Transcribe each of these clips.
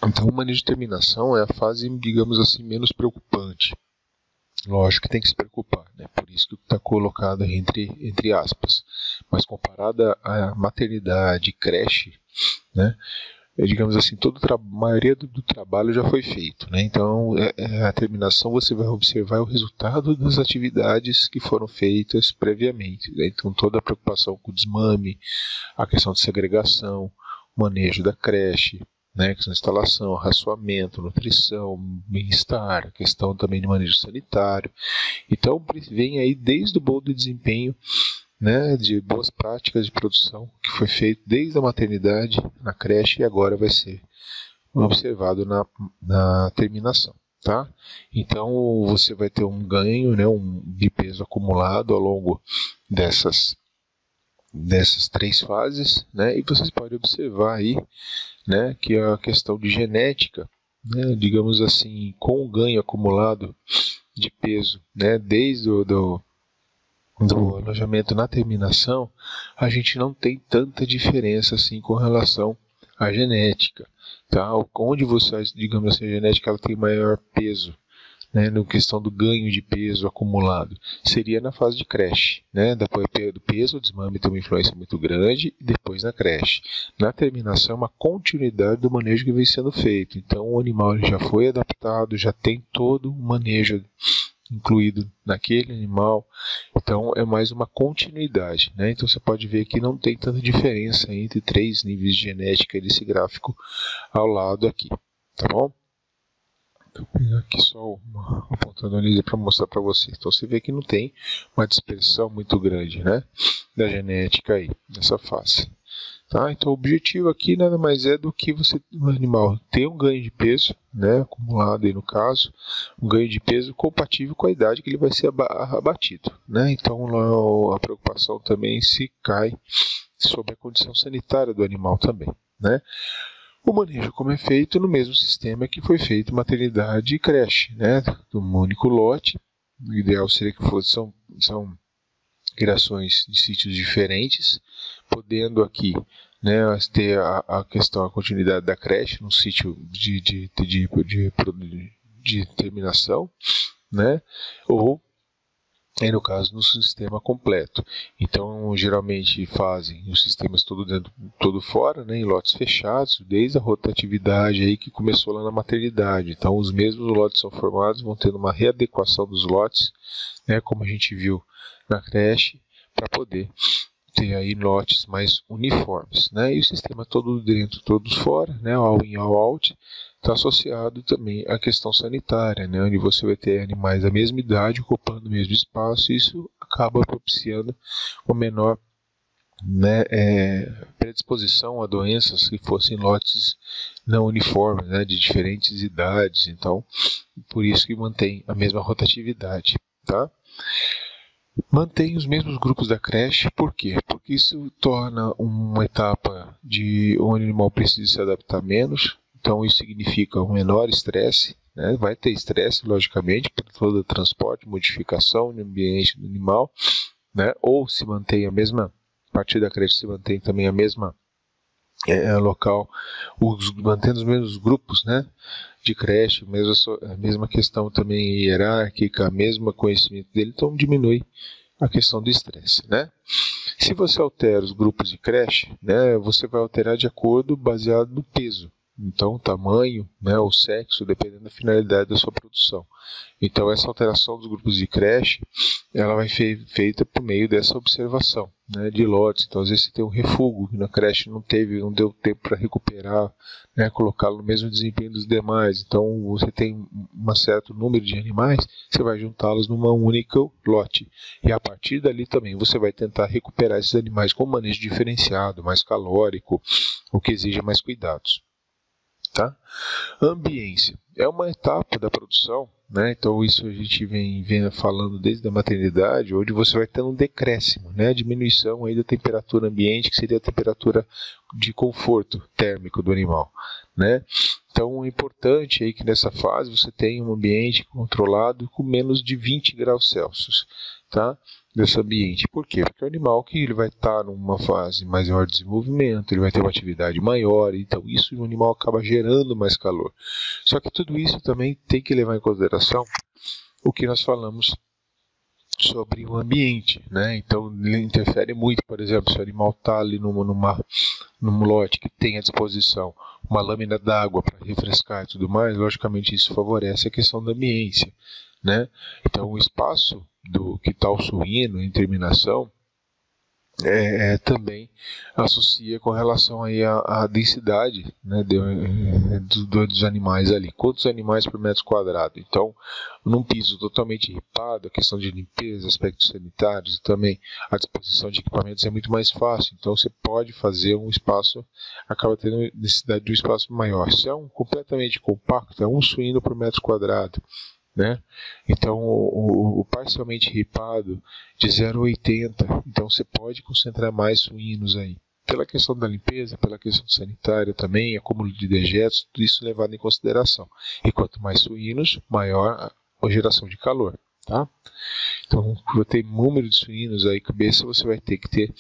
Então, o manejo de terminação é a fase, digamos assim, menos preocupante. Lógico que tem que se preocupar, né? Por isso que está colocado entre aspas. Mas comparada à maternidade, creche, né? Digamos assim, a maioria do trabalho já foi feito, né? Então, a terminação você vai observar o resultado das atividades que foram feitas previamente, né? Então, toda a preocupação com o desmame, a questão de segregação, o manejo da creche, né, questão de instalação, raçoamento, nutrição, bem-estar, a questão também de manejo sanitário. Então, vem aí desde o bom desempenho, né, de boas práticas de produção, que foi feito desde a maternidade, na creche, e agora vai ser observado na terminação. Tá? Então, você vai ter um ganho, né, de peso acumulado ao longo dessas 3 fases, né, e vocês podem observar aí, né, que a questão de genética, né, digamos assim, com o ganho acumulado de peso, né, desde do alojamento na terminação, a gente não tem tanta diferença assim com relação à genética, tá? Onde você, digamos assim, a genética ela tem maior peso, né, na questão do ganho de peso acumulado, seria na fase de creche, né, depois do peso, o desmame tem uma influência muito grande, e depois na creche. Na terminação, é uma continuidade do manejo que vem sendo feito, então o animal já foi adaptado, já tem todo o manejo incluído naquele animal, então é mais uma continuidade, né? Então você pode ver que não tem tanta diferença entre 3 níveis de genética desse gráfico ao lado aqui, tá bom? Vou pegar aqui só uma ponta da linha para mostrar para vocês. Então você vê que não tem uma dispersão muito grande, né, da genética aí, nessa fase. Tá? Então o objetivo aqui nada mais é do que o animal ter um ganho de peso, né, acumulado aí no caso, um ganho de peso compatível com a idade que ele vai ser abatido. Né? Então a preocupação também se cai sobre a condição sanitária do animal também. Né? O manejo como é feito no mesmo sistema que foi feito maternidade e creche, né? Do único lote. O ideal seria que são criações de sítios diferentes, podendo aqui, né, ter a continuidade da creche no sítio de terminação, né? Ou aí no caso no sistema completo. Então geralmente fazem os sistemas todo fora, né, em lotes fechados, desde a rotatividade aí que começou lá na maternidade. Então os mesmos lotes são formados, vão tendo uma readequação dos lotes, né, como a gente viu na creche, para poder ter aí lotes mais uniformes, né? E o sistema todo dentro, todos fora, né? All in, all out, está associado também à questão sanitária, né? Onde você vai ter animais da mesma idade ocupando o mesmo espaço, e isso acaba propiciando uma menor, né, predisposição a doenças que fossem lotes não uniformes, né, de diferentes idades. Então, por isso que mantém a mesma rotatividade, tá? Mantém os mesmos grupos da creche, por quê? Porque isso torna uma etapa onde o animal precisa se adaptar menos, então isso significa um menor estresse, né? Vai ter estresse, logicamente, por todo o transporte, modificação no ambiente do animal, né? Ou se mantém a mesma, a partir da creche se mantém também a mesma local, mantendo os mesmos grupos, né, de creche, a mesma questão também hierárquica, a mesma conhecimento dele, então diminui a questão do estresse, né? Se você altera os grupos de creche, né, você vai alterar de acordo baseado no peso. Então, o tamanho, né, o sexo, dependendo da finalidade da sua produção. Então, essa alteração dos grupos de creche, ela vai ser feita por meio dessa observação, né, de lotes. Então, às vezes você tem um refúgio que na creche não deu tempo para recuperar, né, colocá-lo no mesmo desempenho dos demais. Então, você tem um certo número de animais, você vai juntá-los numa única lote. E a partir dali também você vai tentar recuperar esses animais com manejo diferenciado, mais calórico, o que exige mais cuidados. Tá? Ambiência é uma etapa da produção, né? Então isso a gente vem falando desde a maternidade, onde você vai ter um decréscimo, né? Diminuição aí da temperatura ambiente, que seria a temperatura de conforto térmico do animal, né? Então é importante aí que nessa fase você tenha um ambiente controlado com menos de 20 graus Celsius. tá, desse ambiente. Por quê? Porque o animal que ele vai estar numa fase maior de desenvolvimento, ele vai ter uma atividade maior, então isso o animal acaba gerando mais calor. Só que tudo isso também tem que levar em consideração o que nós falamos sobre o ambiente, né? Então ele interfere muito, por exemplo, se o animal está ali num lote que tem à disposição uma lâmina d'água para refrescar e tudo mais, logicamente isso favorece a questão da ambiência, né? Então o espaço do que está o suíno em terminação também associa com relação aí à densidade, né, dos animais ali. Quantos animais por metro quadrado? Então, num piso totalmente ripado, a questão de limpeza, aspectos sanitários e também a disposição de equipamentos é muito mais fácil. Então, você pode fazer um espaço, acaba tendo necessidade de um espaço maior. Se é um completamente compacto, é um suíno por metro quadrado, né? Então o parcialmente ripado de 0,80, então você pode concentrar mais suínos aí, pela questão da limpeza, pela questão sanitária também, acúmulo de dejetos, tudo isso levado em consideração. E quanto mais suínos, maior a geração de calor, tá? Então, para ter número de suínos aí cabeça, você vai ter que ter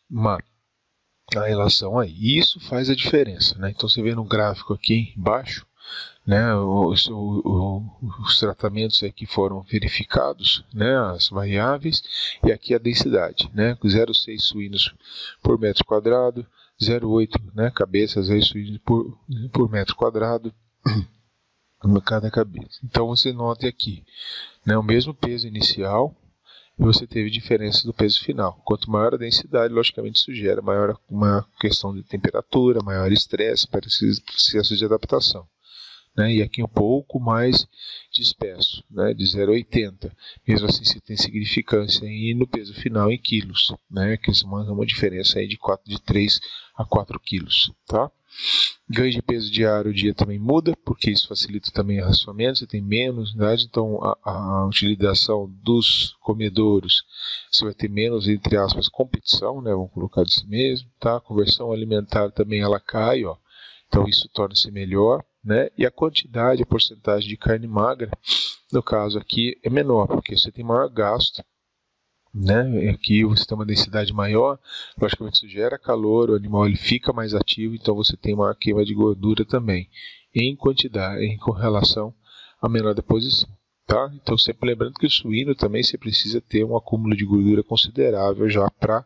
a relação aí. E isso faz a diferença, né? Então você vê no gráfico aqui embaixo, né, os tratamentos que foram verificados, né, as variáveis, e aqui a densidade, né, 0,6 suínos por metro quadrado, 0,8, né, cabeças aí, suínos por metro quadrado em cada cabeça. Então você nota aqui, né, o mesmo peso inicial, e você teve diferença do peso final. Quanto maior a densidade, logicamente isso gera maior uma questão de temperatura, maior estresse para esse processo de adaptação. Né, e aqui um pouco mais disperso, né, de 0,80. Mesmo assim, você tem significância aí no peso final em quilos, né, que isso manda uma diferença aí de 3 a 4 quilos. Tá? Ganho de peso diário, o dia também muda, porque isso facilita também o racionamento, você tem menos unidades, então a utilização dos comedouros, você vai ter menos, entre aspas, competição, né, vamos colocar desse mesmo, tá? A conversão alimentar também ela cai, ó, então isso torna-se melhor. Né? E a quantidade, a porcentagem de carne magra, no caso aqui, é menor, porque você tem maior gasto, né? Aqui você tem uma densidade maior, logicamente isso gera calor, o animal ele fica mais ativo, então você tem maior queima de gordura também, em quantidade, com relação à menor deposição. Tá? Então sempre lembrando que o suíno também você precisa ter um acúmulo de gordura considerável já para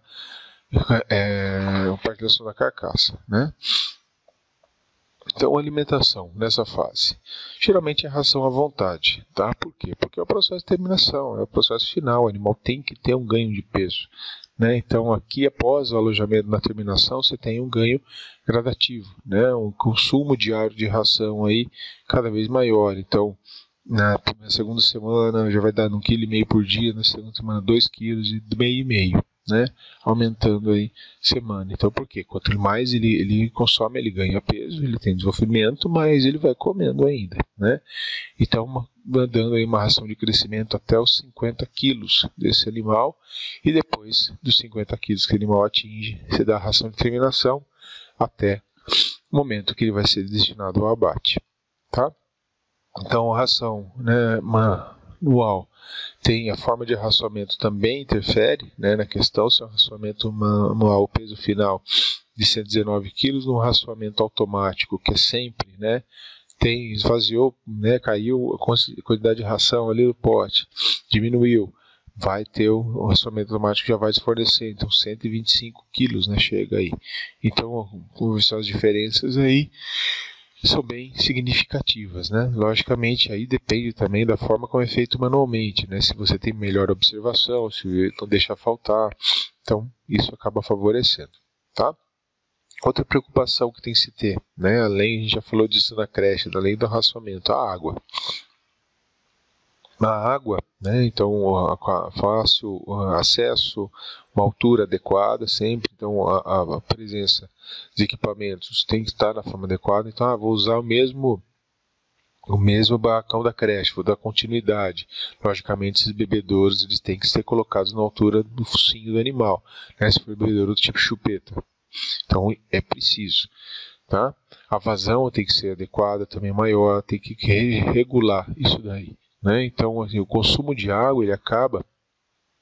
a participação da carcaça, né? Então, alimentação nessa fase. Geralmente é ração à vontade, tá? Por quê? Porque é o processo de terminação, é o processo final, o animal tem que ter um ganho de peso, né? Então, aqui após o alojamento na terminação, você tem um ganho gradativo, né? Um consumo diário de ração aí cada vez maior. Então, na segunda semana já vai dar 1,5 kg por dia, na segunda semana 2,5 kg, né, aumentando aí semana. Então por quê? Quanto mais ele consome, ele ganha peso, ele tem desenvolvimento, mas ele vai comendo ainda, né? Então dando aí uma ração de crescimento até os 50 quilos desse animal, e depois dos 50 quilos que o animal atinge, você dá a ração de terminação até o momento que ele vai ser destinado ao abate, tá? Então a ração, né, manual, tem a forma de racionamento também interfere, né, na questão, se é um racionamento manual, o peso final de 119 kg, no racionamento automático, que é sempre, né, esvaziou, né, caiu a quantidade de ração ali no pote, diminuiu, vai ter o racionamento automático, já vai se fornecer, então 125 kg, né, chega aí. Então, as diferenças aí são bem significativas, né? Logicamente, aí depende também da forma como é feito manualmente, né? Se você tem melhor observação, se não deixa faltar, então isso acaba favorecendo, tá? Outra preocupação que tem que se ter, né? Além, a gente já falou disso na creche, além do racionamento, a água. A água, né? Então, fácil acesso, uma altura adequada sempre, então a presença de equipamentos tem que estar na forma adequada. Então, vou usar o mesmo barracão da creche, vou dar continuidade. Logicamente, esses bebedouros eles têm que ser colocados na altura do focinho do animal, né? Se for bebedouro do tipo chupeta, então é preciso. Tá? A vazão tem que ser adequada, também maior, tem que regular isso daí. Né? Então, assim, o consumo de água ele acaba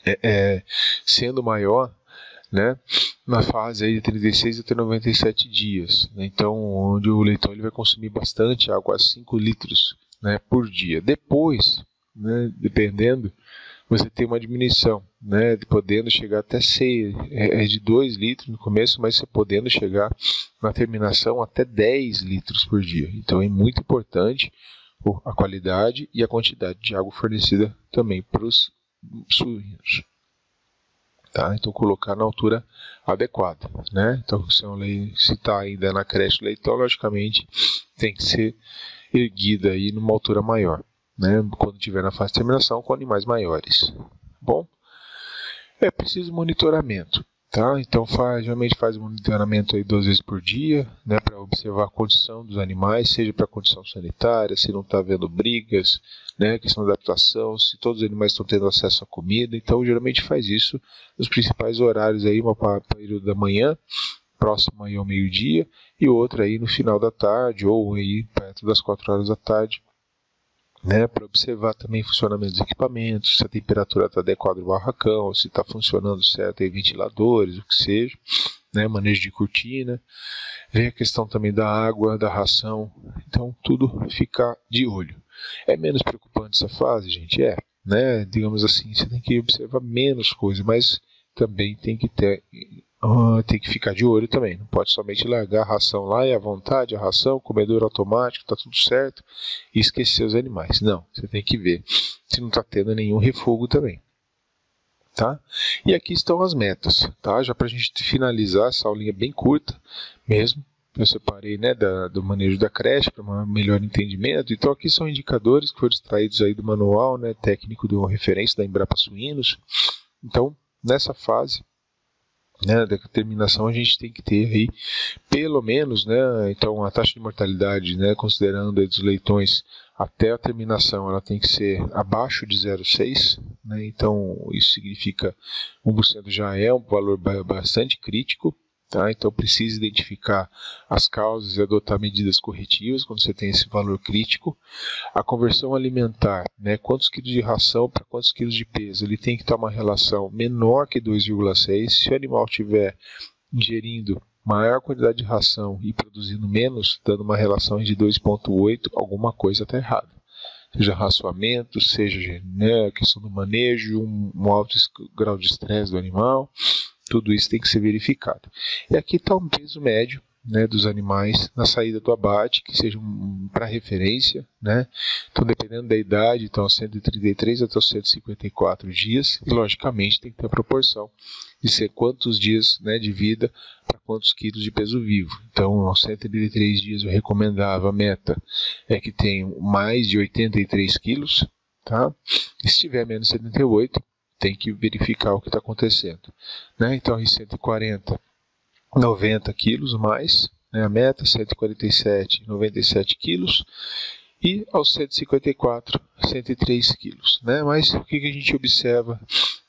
sendo maior, né, na fase aí de 36 até 97 dias. Né? Então, onde o leitão ele vai consumir bastante água, quase 5 litros, né, por dia. Depois, né, dependendo, você tem uma diminuição, né, podendo chegar até ser de 2 litros no começo, mas você podendo chegar na terminação até 10 litros por dia. Então, é muito importante a qualidade e a quantidade de água fornecida também para os suínos. Tá? Então, colocar na altura adequada. Né? Então, se está ainda na creche do leitão, logicamente tem que ser erguida aí numa altura maior. Né? Quando estiver na fase de terminação, com animais maiores. Bom, é preciso monitoramento. Tá? Então, geralmente faz monitoramento aí 2 vezes por dia, né, para observar a condição dos animais, seja para a condição sanitária, se não está havendo brigas, né, questão da adaptação, se todos os animais estão tendo acesso à comida. Então, geralmente faz isso nos principais horários, aí, uma período da manhã, próximo aí ao meio-dia, e outra aí no final da tarde, ou aí perto das 4 horas da tarde. Né, para observar também o funcionamento dos equipamentos, se a temperatura está adequada no barracão, se está funcionando certo aí ventiladores, o que seja, né, manejo de cortina, vem a questão também da água, da ração, então tudo ficar de olho. É menos preocupante essa fase, gente? Né, digamos assim, você tem que observar menos coisas, mas também tem que ficar de olho também. Não pode somente largar a ração lá e à vontade, a ração, comedor automático, está tudo certo, e esquecer os animais. Não, você tem que ver se não está tendo nenhum refugo também. Tá? E aqui estão as metas. Tá? Já para a gente finalizar, essa aulinha bem curta mesmo. Eu separei, né, do manejo da creche para um melhor entendimento. Então aqui são indicadores que foram extraídos aí do manual, né, técnico de referência da Embrapa Suínos. Então, nessa fase, né, da terminação, a gente tem que ter aí pelo menos, né, então a taxa de mortalidade, né, considerando aí dos leitões até a terminação, ela tem que ser abaixo de 0,6, né, então isso significa 1% já é um valor bastante crítico. Tá? Então precisa identificar as causas e adotar medidas corretivas quando você tem esse valor crítico. A conversão alimentar, né, quantos quilos de ração para quantos quilos de peso, ele tem que estar uma relação menor que 2,6. Se o animal estiver ingerindo maior quantidade de ração e produzindo menos, dando uma relação de 2,8, alguma coisa está errada. Seja raçoamento, seja, né, a questão do manejo, um alto grau de estresse do animal. Tudo isso tem que ser verificado. E aqui está um peso médio, né, dos animais na saída do abate, que seja para referência. Né? Então, dependendo da idade, então 133 até os 154 dias. E, logicamente, tem que ter a proporção de ser quantos dias, né, de vida para quantos quilos de peso vivo. Então, aos 133 dias, eu recomendava, a meta é que tenham mais de 83 quilos. Tá? E se tiver menos de 78, tem que verificar o que está acontecendo. Né? Então, em 140, 90 quilos mais, né? A meta, 147, 97 quilos. E aos 154, 103 quilos. Né? Mas o que a gente observa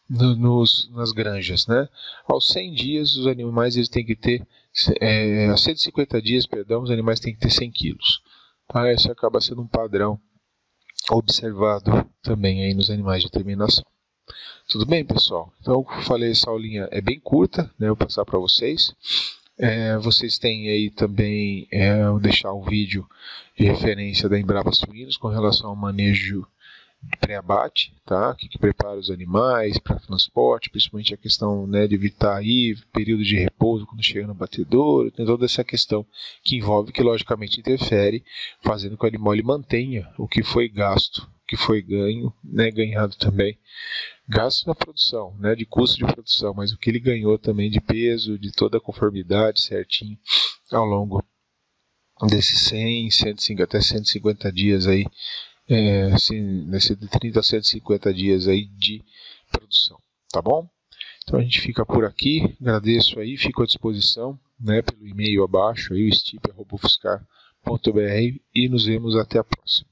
nas granjas? Né? Aos 100 dias, os animais eles têm que ter, aos 150 dias, perdão, os animais têm que ter 100 quilos. Tá? Esse acaba sendo um padrão observado também aí nos animais de terminação. Tudo bem, pessoal? Então, como eu falei, essa aulinha é bem curta, né? Eu vou passar para vocês. Vocês têm aí também, vou deixar um vídeo de referência da Embrapa Suínos com relação ao manejo de pré-abate, tá? Que prepara os animais para transporte, principalmente a questão, né, de evitar aí período de repouso quando chega no batedouro. Tem toda essa questão que envolve, que logicamente interfere, fazendo com que o animal ele mantenha o que foi gasto, o que foi ganho, né, ganhado também. Gasto na produção, né, de custo de produção, mas o que ele ganhou também de peso, de toda a conformidade certinho ao longo desses 100, 105 até 150 dias aí, nesse de 30 a 150 dias aí de produção, tá bom? Então a gente fica por aqui, agradeço aí, fico à disposição, né, pelo e-mail abaixo, aí, o stip@ufscar.br, e nos vemos até a próxima.